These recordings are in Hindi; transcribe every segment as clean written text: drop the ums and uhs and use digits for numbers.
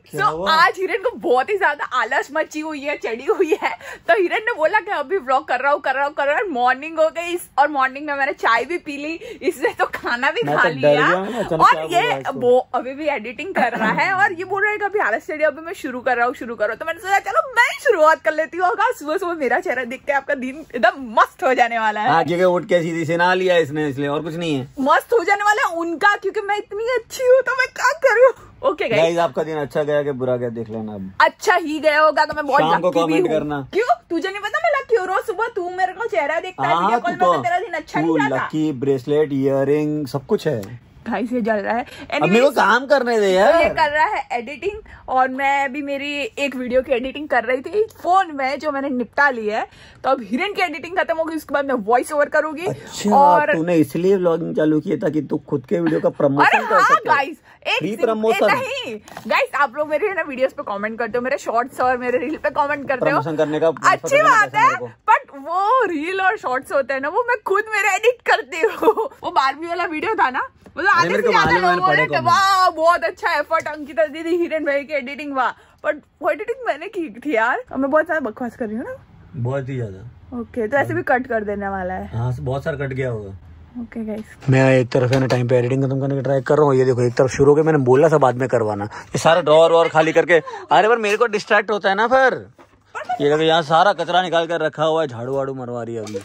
आज हिरन को बहुत ही ज्यादा आलस मची हुई है, चढ़ी हुई है। तो हिरन ने बोला कि अभी व्लॉग कर रहा हूँ। मॉर्निंग हो गई और मॉर्निंग में मैंने चाय भी पी ली, इसने तो खाना भी खा लिया। और ये वो अभी भी एडिटिंग कर रहा है और ये बोल रहा है कि अभी आलस चढ़ी, अभी मैं शुरू कर रहा हूँ। तो मैंने सोचा चलो मैं ही शुरुआत कर लेती हूँ। सुबह सुबह मेरा चेहरा देख के आपका दिन एकदम मस्त हो जाने वाला है। आगे उठ के सीधी से ना लिया इसने, इसलिए और कुछ नहीं है। मस्त हो जाने वाला है उनका, क्योंकि मैं इतनी अच्छी हूँ तो मैं क्या करूँ। ओके गाइस, आपका दिन अच्छा गया कि बुरा गया देख लेना। अब अच्छा ही गया होगा तो मैं बहुत शाम को कमेंट करना। क्यों तुझे नहीं पता मैं लकी हो रहा हूँ? सुबह तू मेरे को चेहरा देखता है वीडियो कॉल में, तेरा दिन अच्छा नहीं जाता। लकी ब्रेसलेट, इयररिंग सब कुछ है। गाइस ये जल रहा है। अब मेरे को काम करने दे यार। ये कर रहा है एडिटिंग और मैं भी मेरी एक वीडियो की एडिटिंग कर रही थी फोन में, जो मैंने निपटा ली है। तो अब हिरन की एडिटिंग खत्म होगी, उसके बाद मैं वॉइस ओवर करूंगी। अच्छा, और तूने इसलिए व्लॉगिंग चालू किया ताकि तू खुद के वीडियो का प्रमोशन कर सके। गाइस एक प्रमोशन नहीं गाइस, आप लोग मेरे ना वीडियोस पे कमेंट करते हो, मेरे शॉर्ट्स और मेरे रील पे कमेंट करते हो, करने का अच्छी बात है। बट वो रील और शॉर्ट्स होते हैं ना, वो मैं खुद मेरे एडिट करती हूँ। वो बारहवीं वाला वीडियो था ना, आधे से ज्यादा लोगों ने वाह बहुत अच्छा एफर्ट अंकिता दीदी, हिरन भाई की एडिटिंग वाह। बट वो एडिटिंग मैंने की थी यार, और मैं बहुत ज्यादा बकवास कर रही हूँ ना, बहुत ही ज्यादा। ओके तो ऐसे भी कट कर देने वाला है। हाँ बहुत सारा कट गया होगा। ओके गाइस, मैं एक तरफ है ना टाइम पे एडिटिंग खत्म करने की ट्राई कर रहा हूँ। ये देखो एक तरफ शुरू हो गया, मैंने बोला था बाद में करवाना। ये सारा ड्रॉअर वॉर खाली करके, अरे पर मेरे को डिस्ट्रैक्ट होता है ना फिर। ये देखो यहाँ सारा कचरा निकाल कर रखा हुआ है, झाड़ू वाड़ू मरवा रही है अभी।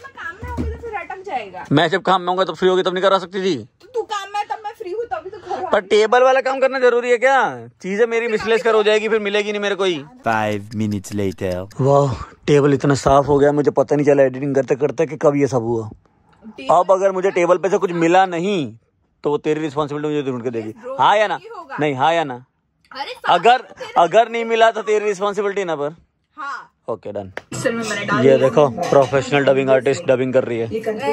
मैं जब काम में होगा तब फ्री होगी तब नहीं करवा सकती थी। तू काम में तब मैं फ्री हूँ तभी तो करवा। पर टेबल वाला काम करना जरूरी है क्या? चीजें मेरी मिसलेस कर हो जाएगी, फिर मिलेगी नहीं मेरे को ही। 5 minutes later। वाह टेबल इतना साफ हो गया, मुझे पता नहीं चला एडिटिंग करते करते कि कब ये सब हुआ। अब अगर मुझे टेबल पे से कुछ मिला नहीं तो वो तेरी रिस्पॉन्सिबिलिटी मुझे ढूंढ के देगी। हाँ या ना? नहीं हाँ या ना? अगर नहीं मिला तो तेरी रिस्पॉन्सिबिलिटी ना। पर हाँ ओके डन। ये देखो प्रोफेशनल डबिंग आर्टिस्ट डबिंग कर रही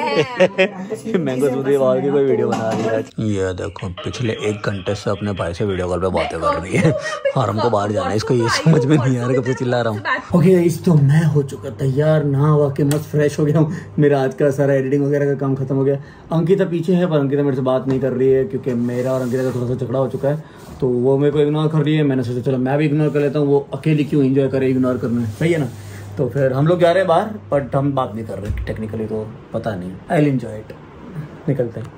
है। मैंगो स्मूदी बाल की कोई वीडियो बना रही है। ये देखो पिछले 1 घंटे से अपने भाई से वीडियो कॉल पे बातें कर रही है और हमको बाहर जाना है। इसको ये समझ में नहीं आ रहा कब से चिल्ला रहा हूँ। ओके गाइस, तो मैं हो चुका तैयार, नहा हुआ के मस्त फ्रेश हो गया हूँ। मेरा आज का सारा एडिटिंग वगैरह का काम खत्म हो गया। अंकिता पीछे है पर अंकिता मेरे से बात नहीं कर रही है, क्योंकि मेरा और अंकिता का थोड़ा सा झगड़ा हो चुका है। तो वो मेरे को इग्नोर कर रही है। मैंने सोचा चलो मैं भी इग्नोर कर लेता हूँ, वो अकेली क्यों एंजॉय करे इग्नोर करना, सही है ना? तो फिर हम लोग जा रहे हैं बाहर, बट हम बात नहीं कर रहे टेक्निकली, तो पता नहीं। I will enjoy it. निकलते हैं।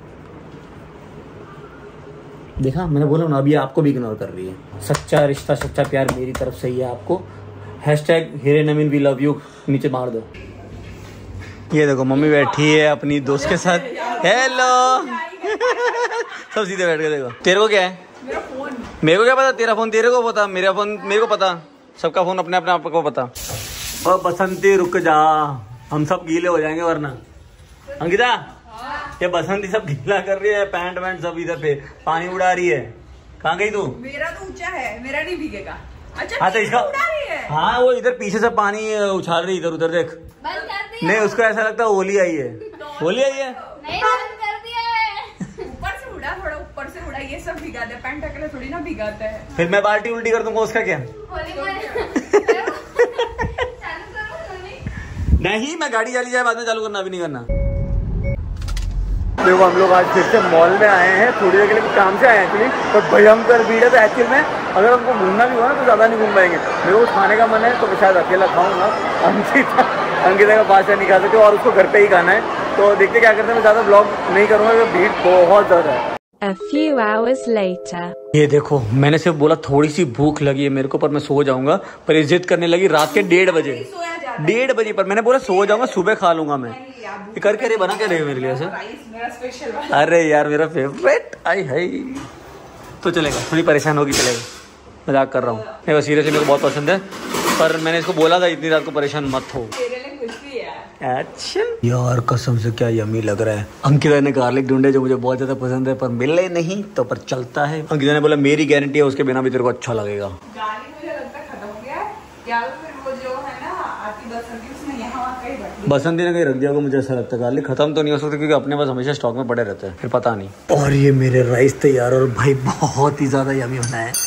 देखा मैंने बोला ना, अभी आपको भी इग्नोर कर रही है। सच्चा रिश्ता सच्चा प्यार मेरी तरफ से ही है आपको। #हिरेन वी लव यू नीचे मार दो। ये देखो मम्मी बैठी है अपनी दोस्त के साथ। हेलो। सब सीधे बैठ के देखो। तेरे को क्या है? मेरा फोन। मेरे को क्या पता? तेरा फोन तेरे को पता, मेरा फोन मेरे को पता। सबका फोन अपने अपने आप को पता। और बसंती रुक जा, हम सब गीले हो जाएंगे वरना। अंकिता ये बसंती सब गीला कर रही है, पैंट वैंट सब इधर पे पानी उड़ा रही है। कहाँ गई तू? मेरा तो ऊंचा है, मेरा नहीं भीगेगा। अच्छा हाँ तो इसका उड़ा रही है। हाँ वो इधर पीछे से पानी उछाल रही, इधर उधर देख। नहीं उसको ऐसा लगता है होली आई है। होली आई है नहीं, कर दिया है। ऊपर से उड़ा, थोड़ा ऊपर से उड़ा, ये सब भिगाते हैं, पैंट अकेले थोड़ी ना भिगाते हैं। फिर मैं बाल्टी उल्टी कर दूंगा, उसका क्या? नहीं मैं गाड़ी चली जाए बाद में चालू करना, अभी नहीं करना। देखो हम लोग आज फिर से मॉल में आए हैं, थोड़ी देर के लिए काम से आए हैं एक्चुअली, तो भयंकर भीड़ है। तो एक्चुअल में अगर हमको घूमना भी हुआ ना तो ज़्यादा नहीं घूम पाएंगे। मेरे को खाने का मन है तो मैं शायद अकेला खाऊंगा, अंकिता का पास नहीं खा सकते और उसको घर पे ही खाना है। तो देखते क्या करते हैं, मैं ज़्यादा ब्लॉग नहीं करूँगा क्योंकि भीड़ बहुत ज़्यादा है। A few hours later. ये देखो मैंने सिर्फ बोला थोड़ी सी भूख लगी है मेरे को, पर मैं सो जाऊंगा। पर ये जिद करने लगी रात के 1:30 बजे। 1:30 बजे पर मैंने बोला सो जाऊंगा, सुबह खा लूंगा मैं। ये करके रे बना के रहे मेरे लिए ऐसे। अरे यार मेरा फेवरेट आई है। तो चलेगा, थोड़ी परेशान होगी चलेगा, मजाक कर रहा हूँ। नहीं सीरियसली मेरे को बहुत पसंद है, पर मैंने इसको बोला था इतनी रात को परेशान मत हो। अच्छा यार कसम से क्या यमी लग रहा है। अंकिता ने गार्लिक ढूंढे जो मुझे बहुत ज्यादा पसंद है, पर मिले नहीं तो पर चलता है। अंकिता ने बोला मेरी गारंटी है उसके बिना भी तेरे को अच्छा लगेगा। गार्लिक मुझे लगता है खत्म हो गया है, या फिर वो जो है ना आती बसंती उसने यहाँ कहीं रख दिया। बसंती ने कहीं रख दिया होगा, मुझे ऐसा लगता है। गार्लिक खत्म तो नहीं हो सकता क्योंकि अपने पास हमेशा स्टॉक में पड़े रहते हैं, फिर पता नहीं। और ये मेरे राइस तैयार, और भाई बहुत ही ज्यादा यमी बना है।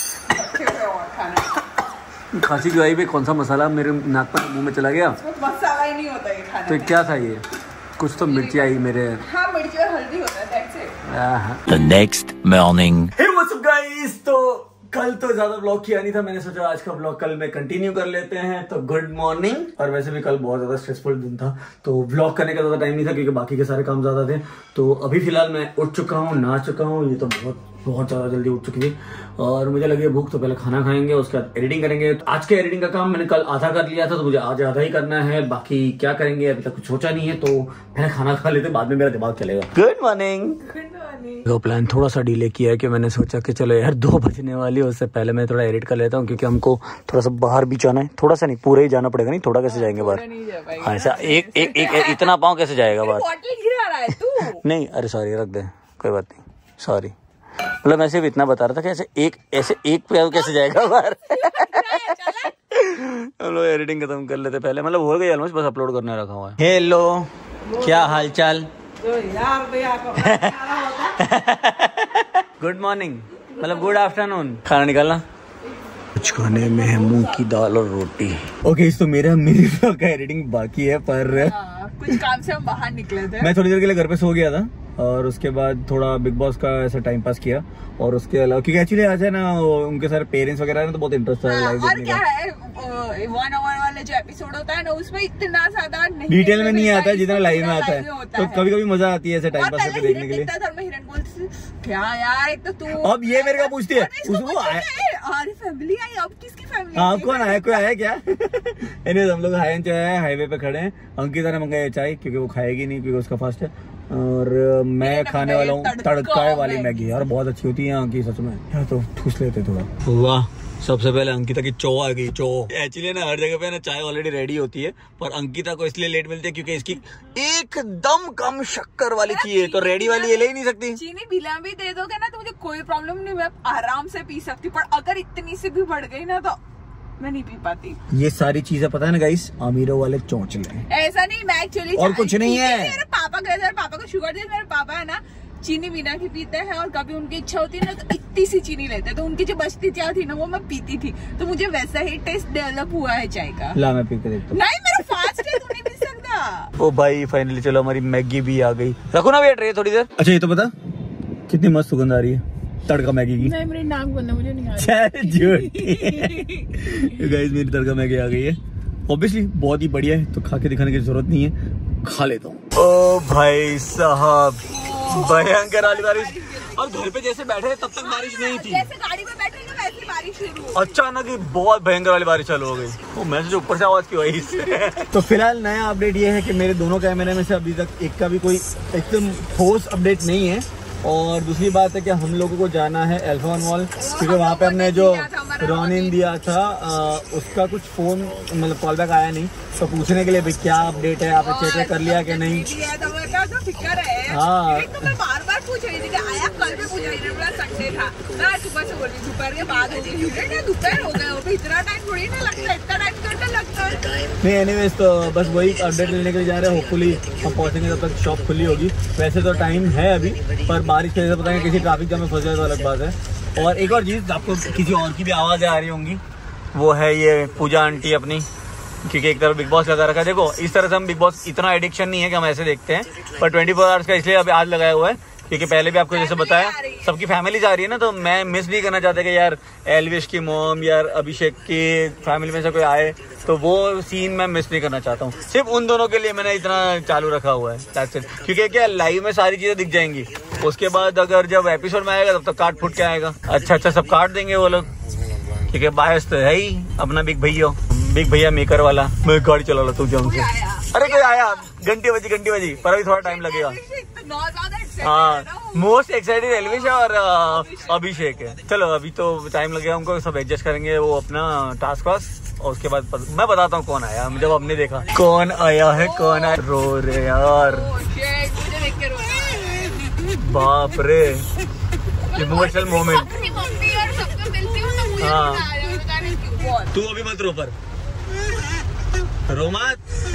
खांसी की दवाई पे कौन सा मसाला मेरे नाक पर मुंह में चला गया? मसाला ही नहीं होता ये खाने तो में। क्या था ये? कुछ तो मिर्ची आई मेरे। हाँ मिर्ची और हल्दी होता है, that's it। The next morning। Hey what's up guys? तो कल तो ज्यादा ब्लॉग किया नहीं था, मैंने सोचा आज का ब्लॉग कल में कंटिन्यू कर लेते हैं। तो गुड मॉर्निंग। और वैसे भी कल बहुत ज्यादा स्ट्रेसफुल दिन था तो ब्लॉग करने का ज्यादा टाइम नहीं था क्योंकि बाकी के सारे काम ज्यादा थे। तो अभी फिलहाल मैं उठ चुका हूँ, नहा चुका हूँ। ये तो बहुत ज्यादा जल्दी उठ चुकी थी और मुझे लगी भूख, तो पहले खाना खाएंगे उसके बाद एडिटिंग करेंगे। तो आज के एडिटिंग का काम मैंने कल आधा कर लिया था तो मुझे आज आधा ही करना है, बाकी क्या करेंगे अभी तक कुछ सोचा नहीं है। तो पहले खाना खा लेते, बाद में मेरा दिमाग चलेगा। Good morning. तो प्लान थोड़ा सा डिले किया है कि मैंने सोचा कि चलो यार 2 बजने वाली है, उससे पहले मैं थोड़ा एडिट कर लेता हूँ क्योंकि हमको थोड़ा सा बाहर भी जाना है। थोड़ा सा नहीं, पूरा ही जाना पड़ेगा। नहीं थोड़ा कैसे जाएंगे बाहर? ऐसा एक इतना पाँव कैसे जाएगा बाहर? नहीं अरे सॉरी, रख दे, कोई बात नहीं, सॉरी। मतलब ऐसे भी इतना बता रहा था कि ऐसे एक पैर कैसे जाएगा बाहर। हम लोग एडिटिंग खत्म कर लेते पहले, मतलब हो गई ऑलमोस्ट, बस अपलोड करने रखा हुआ है। हेलो, क्या हाल चाल? गुड मॉर्निंग, मतलब गुड आफ्टरनून। खाना निकालना, कुछ खाने में है मूंग की दाल और रोटी। ओके, तो मेरे ब्लॉग का एडिटिंग बाकी है पर कुछ काम से हम बाहर निकले थे। मैं थोड़ी देर के लिए घर पे सो गया था और उसके बाद थोड़ा बिग बॉस का ऐसा टाइम पास किया। और उसके अलावा क्योंकि एक्चुअली आज है ना उनके सारे पेरेंट्स वगैरह ना, तो बहुत इंटरेस्ट है लाइव देखने का। क्या है 1 आवर वाले जो एपिसोड होता है ना, उसमें इतना ज्यादा डिटेल में नहीं आता है जितना लाइव में आता है। तो कभी कभी मजा आती है ऐसे टाइम पास करके देखने के लिए। क्या यार, एक तो तू अब ये मेरे को पूछती है फैमिली आई, अब किसकी फैमिली? हाँ, कौन आया, कोई आया क्या? एनीवेज हम लोग हाईवे पे खड़े हैं। अंकिता ने मंगाया चाय क्योंकि वो खाएगी नहीं क्योंकि उसका फास्ट है, और मैं खाने वाला हूँ तड़का वाली मैगी। यार बहुत अच्छी होती है यहाँ की, सच में। यार तो ठूस लेते थोड़ा। वाह, सबसे पहले अंकिता की चो आ गई। चो एक्चुअली ना हर जगह पे ना चाय ऑलरेडी रेडी होती है, पर अंकिता को इसलिए लेट मिलती है क्योंकि इसकी एकदम कम शक्कर वाली चाहिए, तो रेडी वाली ये ले ही नहीं सकती। चीनी बिना भी दे दोगे ना तो मुझे कोई प्रॉब्लम नहीं, मैं आराम से पी सकती, पर अगर इतनी से भी बढ़ गई ना तो मैं नहीं पी पाती। ये सारी चीजें पता है ना गाइस, अमीरों वाले चौंचले। ऐसा नहीं, मैं एक्चुअली और कुछ नहीं है। मेरे पापा का, पापा को शुगर है, मेरे पापा है ना चीनी बिना के पीते हैं, और कभी उनकी इच्छा होती है ना तो इतनी सी चीनी लेते हैं, तो उनकी जो बचती चाय थी ना वो मैं पीती थी, तो मुझे वैसा ही टेस्ट डेवलप हुआ है चाय का। ला मैं पी के देखता हूं। नहीं, मेरा फास्ट है, तू नहीं पी सकता। ओ भाई फाइनली चलो हमारी मैगी भी आ गई। रखो ना भैया ट्रे थोड़ी देर। अच्छा ये तो बता कितनी मस्त सुगंध आ रही है तड़का मैगी की। नहीं, मेरी नाक बंद है, मुझे नहीं आ रही। गाइस मेरी तड़का मैगी आ गई है, ऑब्वियसली बहुत ही बढ़िया है, तो खा के दिखाने की जरूरत नहीं है, खा लेता हूँ। ओ भाई साहब, भयंकर वाली बारिश। और घर पे जैसे बैठे तब तक बारिश नहीं थी, जैसे गाड़ी में बैठे ना वैसी बारिश शुरू। अचानक ही बहुत भयंकर वाली बारिश चालू हो गई। वो मैसेज ऊपर से आवाज क्यों आई इससे? तो फिलहाल नया अपडेट ये है कि मेरे दोनों कैमरे में से अभी तक एक का भी कोई एकदम ठोस अपडेट नहीं है। और दूसरी बात है कि हम लोगों को जाना है एल्फोन मॉल, क्योंकि वहाँ पे हमने जो रॉनिन दिया था उसका कुछ फोन मतलब कॉल बैक आया नहीं, तो पूछने के लिए भाई क्या अपडेट है, आपने चेक कर लिया कि नहीं। हाँ, मैं बार बार पूछ रही थी कि आया, कल भी पूछ रही थी, संडे था, मैं सुबह से बोल रही दोपहर के बाद हो गई, दोपहर हो गया, इतना टाइम थोड़ी ना लगता है, इतना टाइम तो लगता है नहीं। एनीवेज तो बस वही अपडेट लेने के लिए जा रहे हैं, होपफुली हम पहुँचेंगे तब तक शॉप खुली होगी। वैसे तो टाइम है अभी, पर बारिश की वजह से पता है किसी ट्रैफिक जाम में फंस जाए तो अलग बात है। और एक और चीज़, आपको किसी और की भी आवाज़ें आ रही होंगी, वो है ये पूजा आंटी अपनी, क्योंकि एक तरफ बिग बॉस लगा रखा है। देखो इस तरह से हम बिग बॉस इतना एडिक्शन नहीं है कि हम ऐसे देखते हैं, पर 24 आवर्स का इसलिए अभी आज लगाया हुआ है क्योंकि पहले भी आपको जैसे बताया सबकी फैमिली जा रही है ना, तो मैं मिस नहीं करना चाहता कि यार एल्विश की मॉम यार अभिषेक की फैमिली में से कोई आए, तो वो सीन मैं मिस नहीं करना चाहता हूँ। सिर्फ उन दोनों के लिए मैंने इतना चालू रखा हुआ है, क्योंकि क्या लाइव में सारी चीजें दिख जाएंगी, उसके बाद अगर जब एपिसोड में आएगा तब तक काट फुट के आएगा। अच्छा सब काट देंगे वो लोग, क्योंकि बायस तो है ही अपना बिग भैया मेकर वाला। मैं गाड़ी चला ला तू जम से। अरे कोई आया, घंटी बजी, पर अभी थोड़ा टाइम लगेगा। हाँ, मोस्ट एक्साइटेड एल्विश और अभिषेक है। चलो अभी तो टाइम लगेगा, उनको सब एडजस्ट करेंगे वो अपना टास्क वास्क, और उसके बाद मैं बताता हूँ कौन आया। जब हमने देखा कौन आया है, कौन आया, रो रे यार, बाप रे, इमोशनल मोमेंट। हाँ, तू अभी मत रो, पर रो मत।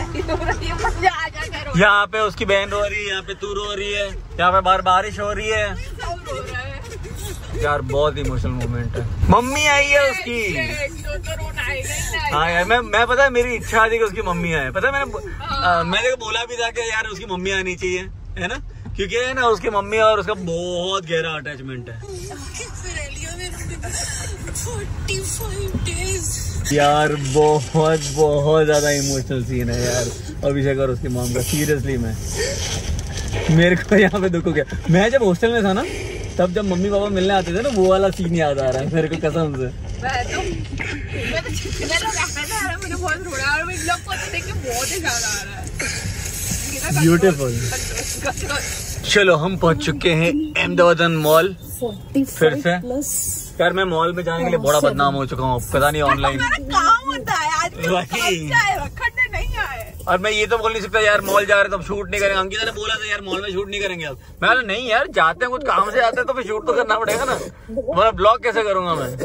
यहाँ पे उसकी बहन रो रही है, यहाँ पे तू रो रही है, यहाँ पे बाहर बारिश हो रही है यार, बहुत इमोशनल मोमेंट है। मम्मी आई है उसकी। हाँ यार, मैं पता है मेरी इच्छा थी कि उसकी मम्मी आए, पता है मैंने बोला भी था कि यार उसकी मम्मी आनी चाहिए, है ना, क्योंकि है ना उसकी मम्मी और उसका बहुत गहरा अटैचमेंट है। यार बहुत बहुत ज्यादा इमोशनल सीन है यार अभिषेक और उसकी मॉम का। सीरियसली मेरे को यहाँ पे दुख हो गया। मैं जब हॉस्टल में था ना तब जब मम्मी पापा मिलने आते थे ना वो वाला सीन याद आ रहा है मेरे को कसम से। मुझे बहुत रोना और इन लोग को देख के बहुत ही ज्यादा आ रहा है। ब्यूटीफुल। चलो हम पहुंच चुके हैं अहमदाबाद मॉल फिर से। यार मैं मॉल में जाने के लिए बड़ा बदनाम हो चुका हूँ पता नहीं ऑनलाइन काम होता है आज नहीं आए। और मैं ये तो बोल नहीं सकता यार मॉल जा रहे तो अब शूट नहीं करेंगे। अंकिता ने बोला था यार मॉल में शूट नहीं करेंगे अब। मैं बोला नहीं यार जाते हैं कुछ काम से आते हैं तो फिर शूट तो करना पड़ेगा ना। मतलब ब्लॉग कैसे करूंगा मैं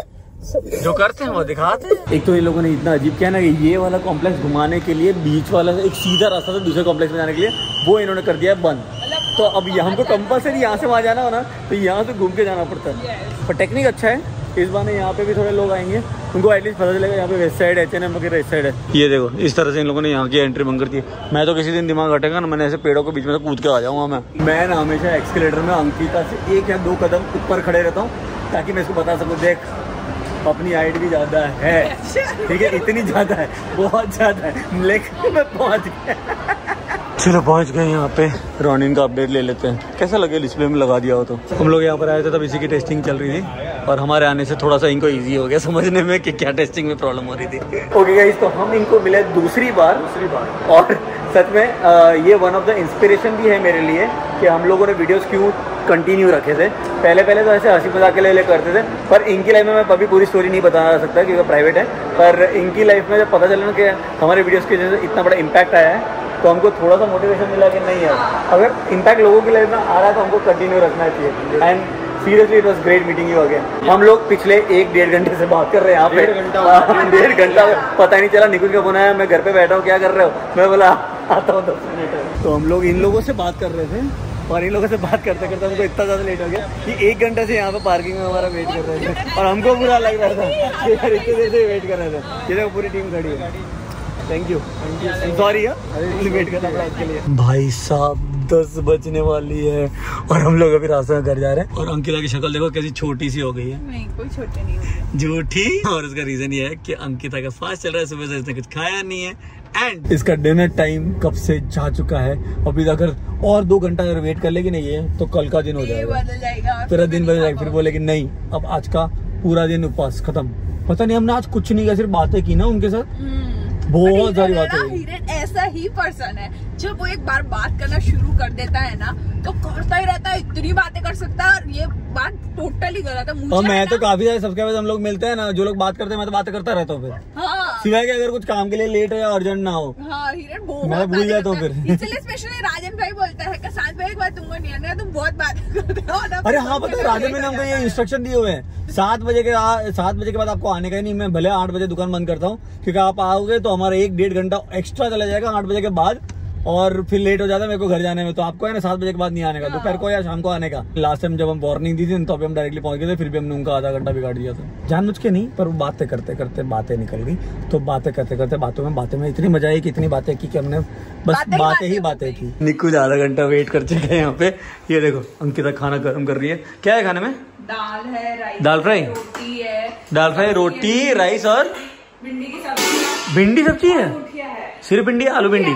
जो करते हैं वो दिखाते हैं। एक तो इन लोगों ने इतना अजीब किया ना कि ये वाला कॉम्प्लेक्स घुमाने के लिए बीच वाला एक सीधा रास्ता था दूसरे कॉम्प्लेक्स में जाने के लिए वो इन्होंने कर दिया बंद। तो अब हमको कंपल्सरी यहाँ से वहाँ जाना हो ना तो यहाँ से घूम के जाना पड़ता है। पर टेक्निक अच्छा है इस बार यहाँ पे भी थोड़े लोग आएंगे उनको एटलीस्ट पता चलेगा यहाँ पे वेस्ट साइड H&M वगैरह इस साइड है। ये देखो इस तरह से इन लोगों ने यहाँ की एंट्री बंद कर दी है। मैं तो किसी दिन दिमाग हटेगा ना मैंने ऐसे पेड़ों के बीच में से कूद के आ जाऊँगा। मैं ना हमेशा एक्सकेलेटर में अंकिता से 1 या 2 कदम ऊपर खड़े रहता हूँ ताकि मैं इसको बता सकूँ देख अपनी हाइट भी ज़्यादा है ठीक है इतनी ज़्यादा है बहुत ज़्यादा है लेकिन मैं पहुँच गया। चलो पहुंच गए यहाँ पे। रॉनिन का अपडेट ले लेते हैं कैसा लगे डिस्प्ले में लगा दिया हो तो। हम लोग यहाँ पर आए थे तब इसी की टेस्टिंग चल रही थी और हमारे आने से थोड़ा सा इनको इजी हो गया समझने में कि क्या टेस्टिंग में प्रॉब्लम हो रही थी। ओके गाइस तो हम इनको मिले दूसरी बार और सच में ये वन ऑफ द इंस्पिरेशन भी है मेरे लिए कि हम लोगों ने वीडियोस क्यों कंटिन्यू रखे थे। पहले तो ऐसे हंसी मजाक के लिए करते थे पर इनकी लाइफ में मैं कभी पूरी स्टोरी नहीं बता सकता क्योंकि प्राइवेट है। पर इनकी लाइफ में जब पता चला ना कि हमारे वीडियोस की वजह से इतना बड़ा इम्पैक्ट आया है तो हमको थोड़ा सा मोटिवेशन मिला कि नहीं यार अगर इम्पैक्ट लोगों की लाइफ में आ रहा है तो हमको कंटिन्यू रखना चाहिए। And seriously it was great meeting you again. हम लोग पिछले 1-1.5 घंटे से बात कर रहे हैं यहाँ पे। 1.5 घंटा पता ही नहीं चला। निकुल का फोन आया मैं घर पे बैठा हूँ क्या कर रहे हो। मैं बोला आता हूँ 10 मिनट। तो हम लोग इन लोगों से बात कर रहे थे और इन लोगों से बात करते करते हमको इतना ज़्यादा लेट हो गया कि 1 घंटे से यहाँ पे पार्किंग में हमारा वेट कर रहे थे और हमको बुरा लग रहा था कि यार इतने देर से वेट कर रहे थे। ये देखो पूरी टीम खड़ी है। थैंक यू सॉरी वेट करना पड़ा उसके लिए। भाई साहब 10 बजने वाली है और हम लोग अभी रास्ते में घर जा रहे हैं और अंकिता की शक्ल देखो कैसी छोटी सी हो गई है। नहीं कोई छोटी नहीं हुई झूठी। और उसका रीजन ये है कि अंकिता का फास्ट चल रहा है सुबह से इसने कुछ खाया नहीं है एंड इसका डिनर टाइम कब से जा चुका है। अभी अगर और 2 घंटा अगर वेट कर लेगी नहीं है तो कल का दिन हो जाएगा पूरा दिन बदल जाएगा। फिर बोलेगी नहीं अब आज का पूरा दिन उपवास खत्म। पता नहीं हमने आज कुछ नहीं किया सिर्फ बातें की ना उनके साथ बहुत सारी बातें। हिरन ऐसा ही पर्सन है जब वो एक बार बात करना शुरू कर देता है ना तो करता ही रहता है इतनी बातें कर सकता है। और ये बात टोटली गलत है। मुझे और मैं तो काफी सारे सब्सक्राइबर्स हम लोग मिलते हैं ना जो लोग बात करते हैं मैं तो बातें करता रहता हूँ फिर सिवाय कि अगर कुछ काम के लिए लेट हो या अर्जेंट ना हो। हाँ हिरन बहुत मैं भूल जाता हूँ फिर। इसलिए स्पेशली राजन भाई बोलता है कि साथ में एक बार तुमको नहीं आना तुम बहुत बात करते हो। अरे हाँ पता है राजन ने हमको ये इंस्ट्रक्शन दिए हुए हैं 7 बजे के बाद आपको आने का ही नहीं। मैं भले 8 बजे दुकान बंद करता हूँ क्योंकि आप आओगे तो हमारा 1-1.5 घंटा एक्स्ट्रा चला जाएगा 8 बजे के बाद और फिर लेट हो जाता है मेरे को घर जाने में। तो आपको है ना 7 बजे के बाद नहीं आने का दोपहर को या शाम को आने का। लास्ट टाइम जब हम वार्निंग दी थी तो अभी हम डायरेक्टली पहुंच गए थे फिर भी हमने उनका आधा घंटा बिगाड़ दिया था जानबूझ के नहीं। पर वो बातें करते करते बातें निकल गई तो बातें करते करते बातों में इतनी मजा आई कि इतनी बातें की कि हमने बस बातें की। निकुल आधा घंटा वेट कर चुके हैं यहाँ पे। ये देखो अंकिता खाना गर्म कर रही है। क्या है खाने में? दाल है राइस दाल फ्राई रोटी है दाल फ्राई रोटी राइस और भिंडी की सब्जी। भिंडी सब्जी है सिर्फ भिंडी आलू भिंडी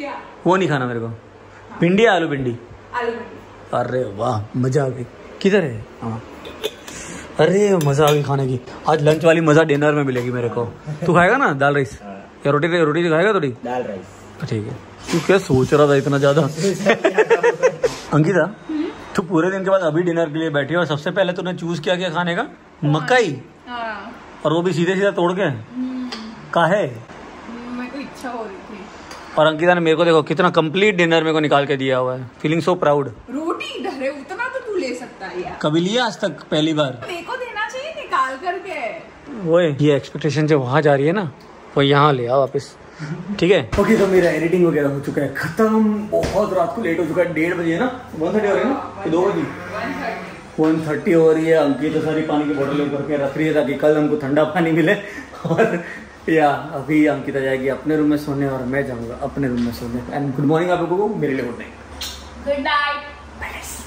वो नहीं खाना मेरे को। भिंडी आलू भिंडी। अरे वाह मजा आ गई। किधर है? हाँ अरे मजा आ गई खाने की। आज लंच वाली मजा डिनर में मिलेगी मेरे को। तू खाएगा ना दाल राइस या रोटी खाएगा थोड़ी? दाल राइस ठीक है। तू क्या सोच रहा था इतना ज्यादा? अंकिता तू पूरे दिन के बाद अभी डिनर के लिए बैठी और सबसे पहले तूने चूज किया खाने का मकई और वो भी सीधे सीधा तोड़ के काहे? मेरे को इच्छा हो रही थी। और अंकिता ने मेरे को देखो कितना कंप्लीट डिनर मेरे को निकाल के दिया हुआ है। Feeling so proud. रोटी इधर है उतना तो तू ले सकता है यार। कभी लिया आज तक? पहली बार। मेरे को देना चाहिए निकाल करके। वो ये एक्सपेक्टेशन जो वहाँ जा रही है ना वो यहाँ ले आ वापस ठीक है। ओके तो मेरा एडिटिंग वगैरह हो चुका है खत्म। बहुत रात को लेट हो चुका है 1:30 बजे है ना 1:30 हो रही है ना 2 बजे 1:30 हो रही है। अंकिता सारी पानी की बोतलें करके रख रही है ताकि कल हमको ठंडा पानी मिले। और या अभी अंकिता जाएगी अपने रूम में सोने और मैं जाऊंगा अपने रूम में सोने। एंड गुड मॉर्निंग आप लोगों को मेरे लिए गुड नाइट। Good night.